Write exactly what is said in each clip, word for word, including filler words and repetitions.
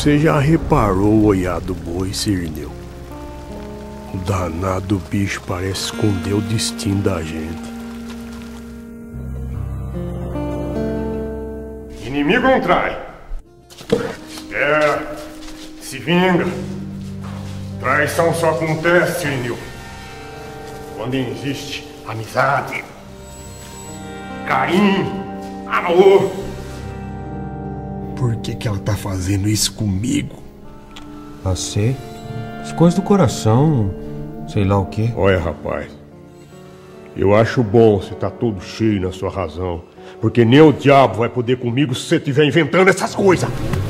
Você já reparou o olhar do boi, Sirineu? O danado bicho parece esconder o destino da gente. Inimigo não trai. Espera. Se vinga. Traição só acontece, Sirineu, quando existe amizade, carinho, amor. Por que que ela tá fazendo isso comigo? Ah, sei. As coisas do coração, sei lá o quê. Olha, rapaz, eu acho bom você tá todo cheio na sua razão, porque nem o diabo vai poder comigo se você estiver inventando essas coisas.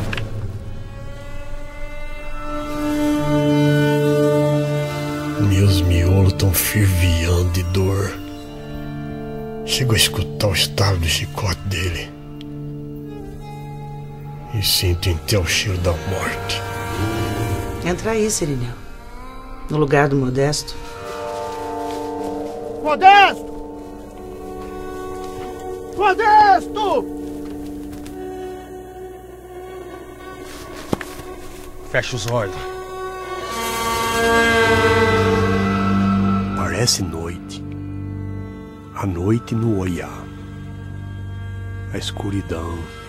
Meus miolos estão fervilhando de dor. Chego a escutar o estalo do chicote dele e sinto até o cheiro da morte. Entra aí, Sirineu. No lugar do Modesto. Modesto! Modesto! Fecha os olhos. Parece noite. A noite no olhar. A escuridão.